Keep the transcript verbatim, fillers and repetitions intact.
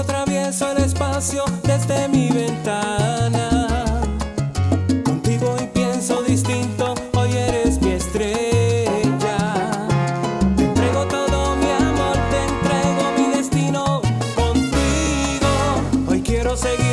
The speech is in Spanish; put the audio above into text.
atravieso el espacio desde mi ventana. Contigo hoy pienso distinto, hoy eres mi estrella. Te entrego todo mi amor, te entrego mi destino contigo. Hoy quiero seguir